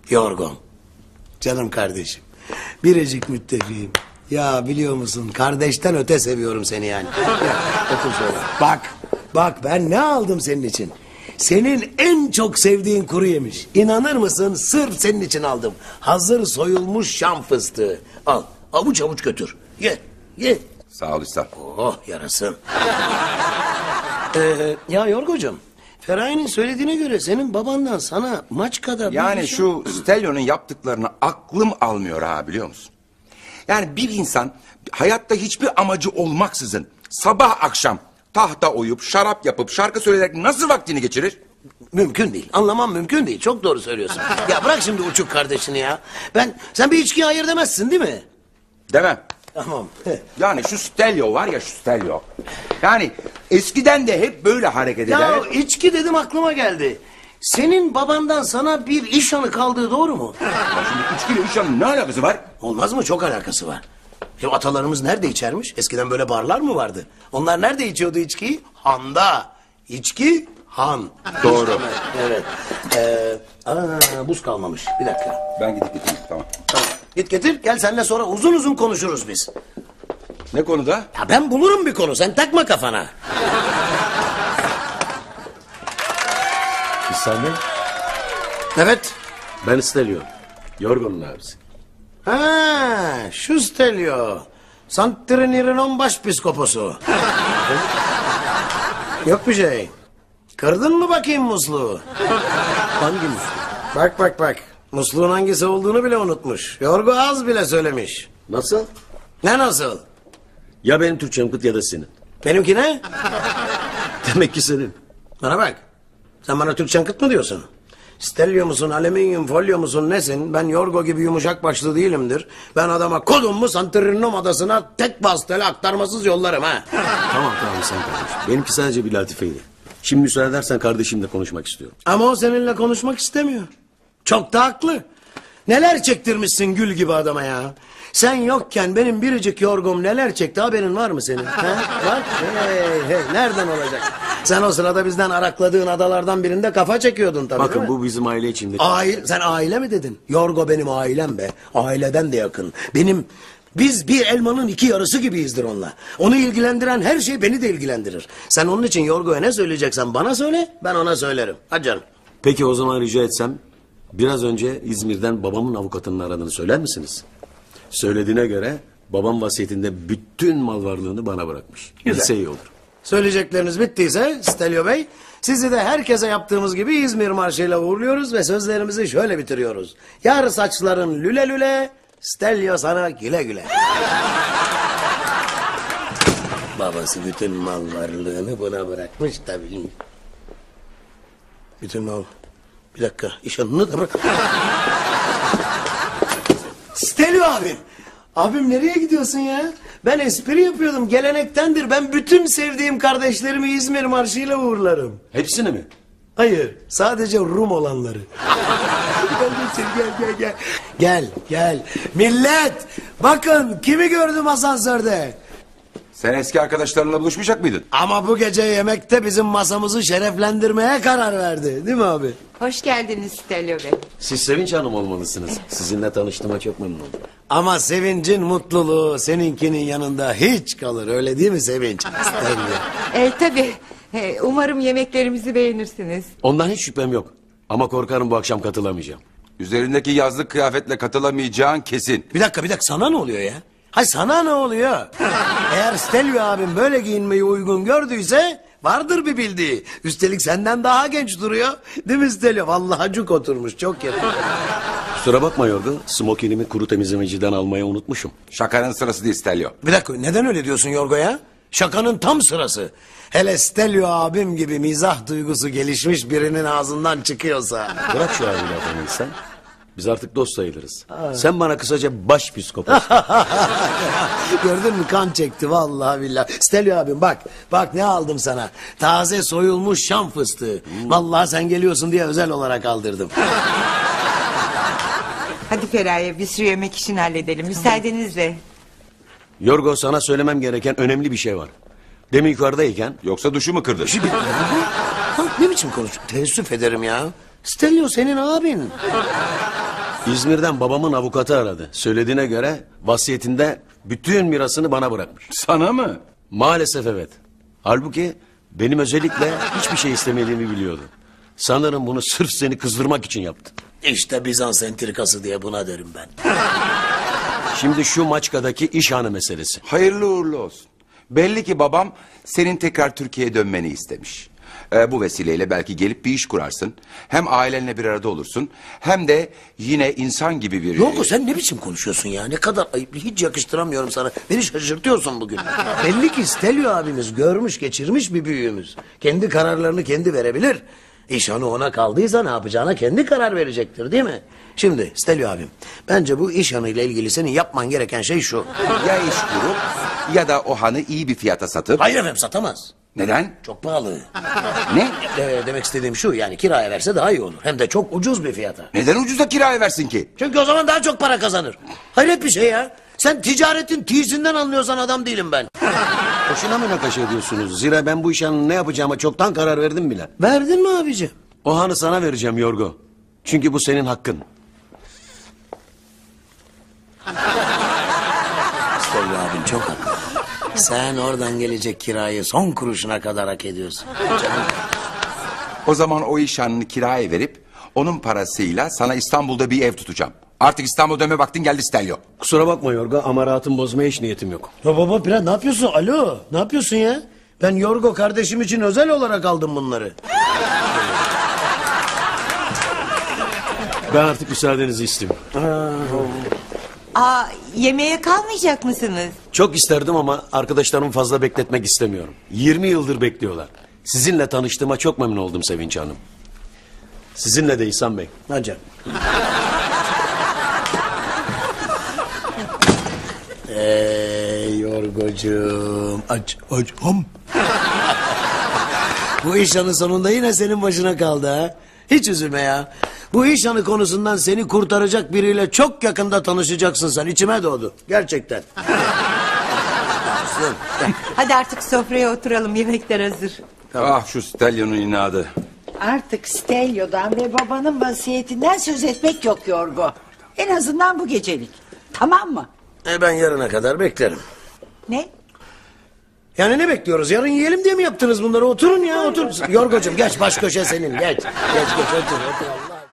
Yorgom. Canım kardeşim. Biricik müttefiğim. Ya biliyor musun, kardeşten öte seviyorum seni yani. Ya, otur şöyle. Bak ben ne aldım senin için. Senin en çok sevdiğin kuru yemiş. İnanır mısın, sırf senin için aldım. Hazır soyulmuş Şam fıstığı. Al, avuç avuç götür. Ye. Sağ ol İhsan. Oh yarasın. Ya Yorgocuğum, Feraye'nin söylediğine göre senin babandan sana Maçka'da... Yani şu Stelio'nun yaptıklarını aklım almıyor ha, biliyor musun? Yani bir insan hayatta hiçbir amacı olmaksızın sabah akşam tahta oyup şarap yapıp şarkı söyleyerek nasıl vaktini geçirir? Mümkün değil. Anlamam mümkün değil. Çok doğru söylüyorsun. Ya bırak şimdi uçuk kardeşini ya. Sen bir içkiye hayır demezsin değil mi? Demem. Tamam. Yani şu Stelio var ya, şu Stelio. Yani eskiden de hep böyle hareket eder. Ya içki dedim aklıma geldi. Senin babandan sana bir iş anı kaldığı doğru mu? Ya şimdi içkiyle işanın ne alakası var? Olmaz mı? Çok alakası var. Ya atalarımız nerede içermiş? Eskiden böyle barlar mı vardı? Onlar nerede içiyordu içkiyi? Handa. İçki, han. Doğru. Evet. Buz kalmamış. Bir dakika. Ben gidip getireyim, tamam. Tamam. Git getir. Gel seninle sonra uzun uzun konuşuruz biz. Ne konuda? Ya ben bulurum bir konu. Sen takma kafana. İhsan Bey, Evet. ben Stelio. Yorgun'un abisi. Ha, şu Stelio. Santrinirin başpiskoposu. Yok bir şey. Kırdın mı bakayım musluğu? Hangi musluğu? Bak. Musluğun hangisi olduğunu bile unutmuş. Yorgo az bile söylemiş. Nasıl? Ne nasıl? Ya benim Türkçem kıt ya da senin. Benimki ne? Demek ki senin. Bana bak. Sen bana Türkçen kıt mı diyorsun? Stelyo musun, alüminyum folyo musun, nesin? Ben Yorgo gibi yumuşak başlı değilimdir. Ben adama kodum mu Santorinum adasına tek vasıtayla aktarmasız yollarım ha. Tamam sen kardeşim. Benimki sadece bir latifeydi. Şimdi müsaade edersen kardeşimle konuşmak istiyorum. Ama o seninle konuşmak istemiyor. Çok da haklı. Neler çektirmişsin gül gibi adama ya. Sen yokken benim biricik Yorgom neler çekti, haberin var mı senin? Ha? Var? Hey, nereden olacak? Sen o sırada bizden arakladığın adalardan birinde kafa çekiyordun tabii. Bakın değil mi? bu bizim aile içinde. Sen aile mi dedin? Yorgo benim ailem be. Aileden de yakın. Biz bir elmanın iki yarısı gibiyizdir onunla. Onu ilgilendiren her şey beni de ilgilendirir. Sen onun için Yorgo'ya ne söyleyeceksen bana söyle, ben ona söylerim. Hadi canım. Peki o zaman rica etsem, biraz önce İzmir'den babamın avukatının aradığını söyler misiniz? Söylediğine göre babam vasiyetinde bütün mal varlığını bana bırakmış. Güzel. Bilse iyi olur. Söyleyecekleriniz bittiyse Stelio Bey, sizi de herkese yaptığımız gibi İzmir marşıyla uğurluyoruz ve sözlerimizi şöyle bitiriyoruz. Yar saçların lüle lüle, Stelio sana güle güle. Babası bütün mal varlığını buna bırakmış tabii. Bütün mal... Bir dakika, işanını da bırak. Stelio abim. Abim nereye gidiyorsun ya? Ben espri yapıyordum, gelenektendir. Ben bütün sevdiğim kardeşlerimi İzmir marşıyla uğurlarım. Hepsini mi? Hayır, sadece Rum olanları. Gel. Millet, bakın kimi gördüm asansörde. Sen eski arkadaşlarınla buluşmayacak mıydın? Ama bu gece yemekte bizim masamızı şereflendirmeye karar verdi. Değil mi abi? Hoş geldiniz Stelio Bey. Siz Sevinç Hanım olmalısınız. Sizinle tanıştığıma çok memnun oldum. Ama Sevinç'in mutluluğu seninkinin yanında hiç kalır. Öyle değil mi Sevinç? Tabii. Umarım yemeklerimizi beğenirsiniz. Ondan hiç şüphem yok. Ama korkarım bu akşam katılamayacağım. Üzerindeki yazlık kıyafetle katılamayacağın kesin. Bir dakika sana ne oluyor ya? Hay sana ne oluyor? Eğer Stelio abim böyle giyinmeyi uygun gördüyse vardır bir bildiği. Üstelik senden daha genç duruyor. Değil mi Stelio? Vallahi cuk oturmuş, çok yakın. Kusura bakma Yorgo. Smokinimi kuru temizlemeciden almayı unutmuşum. Şakanın sırası değil Stelio. Bir dakika, neden öyle diyorsun Yorgo ya? Şakanın tam sırası. Hele Stelio abim gibi mizah duygusu gelişmiş birinin ağzından çıkıyorsa. Bırak şu abiyle adamı sen. Biz artık dost sayılırız. Sen bana kısaca baş psikopos. Gördün mü, kan çekti vallahi billahi. Stelio abim bak ne aldım sana. Taze soyulmuş Şam fıstığı. Vallahi sen geliyorsun diye özel olarak aldırdım. Hadi Feraye, biz şu yemek işini halledelim müsaadenizle. Yorgo, sana söylemem gereken önemli bir şey var. Demin yukarıdayken... Yoksa duşu mu kırdın? Ne biçim konuş? Teessüf ederim ya. Stelio senin abin. İzmir'den babamın avukatı aradı. Söylediğine göre vasiyetinde bütün mirasını bana bırakmış. Sana mı? Maalesef evet. Halbuki benim özellikle hiçbir şey istemediğimi biliyordu. Sanırım bunu sırf seni kızdırmak için yaptı. İşte Bizans entrikası diye buna derim ben. Şimdi şu Maçka'daki iş hanı meselesi. Hayırlı uğurlu olsun. Belli ki babam senin tekrar Türkiye'ye dönmeni istemiş. Bu vesileyle belki gelip bir iş kurarsın. Hem ailenle bir arada olursun. Hem de yine insan gibi bir... Yorgo sen ne biçim konuşuyorsun ya? Ne kadar ayıp. Hiç yakıştıramıyorum sana. Beni şaşırtıyorsun bugün. Belli ki Stelio abimiz görmüş geçirmiş bir büyüğümüz. Kendi kararlarını kendi verebilir. İş hanı ona kaldıysa ne yapacağına kendi karar verecektir değil mi? Şimdi Stelio abim bence bu iş hanıyla ilgili senin yapman gereken şey şu. Ya iş kurup ya da o hanı iyi bir fiyata satıp... Hayır efendim satamaz. Neden? Çok pahalı. Ne? Demek istediğim şu yani kiraya verse daha iyi olur. Hem de çok ucuz bir fiyata. Neden ucuza kiraya versin ki? Çünkü o zaman daha çok para kazanır. Hayret bir şey ya. Sen ticaretin tiyisinden anlıyorsan adam değilim ben. Boşuna münakaşa ediyorsunuz. Zira ben bu iş hanının ne yapacağıma çoktan karar verdim bile. Verdin mi abicim? O hanı sana vereceğim Yorgo. Çünkü bu senin hakkın. Stelio abin çok haklı. Sen oradan gelecek kirayı son kuruşuna kadar hak ediyorsun. Canım. O zaman o iş hanını kiraya verip... onun parasıyla sana İstanbul'da bir ev tutacağım. Artık İstanbul'a dönme vaktin geldi Stelio. Kusura bakma Yorgo ama rahatımı bozmaya hiç niyetim yok. Ya baba Pira ne yapıyorsun? Alo ne yapıyorsun ya? Ben Yorgo kardeşim için özel olarak aldım bunları. Ben artık müsaadenizi isteyeyim. Yemeğe kalmayacak mısınız? Çok isterdim ama arkadaşlarımı fazla bekletmek istemiyorum. 20 yıldır bekliyorlar. Sizinle tanıştığıma çok memnun oldum Sevinç Hanım. Sizinle de İhsan Bey. Hacı. Yorgocuğum. Aç. Bu iş hanı sonunda yine senin başına kaldı ha. Hiç üzülme ya. Bu iş hanı konusundan seni kurtaracak biriyle çok yakında tanışacaksın sen. İçime doğdu. Gerçekten. Hadi artık sofraya oturalım, yemekler hazır. Ah şu Stelio'nun inadı. Artık Stelio'dan ve babanın vasiyetinden söz etmek yok Yorgo. En azından bu gecelik. Tamam mı? Ben yarına kadar beklerim. Ne? Yani ne bekliyoruz? Yarın yiyelim diye mi yaptınız bunları? Oturun ya otur. Yorgocuğum geç baş köşe senin geç. Geç otur Allah.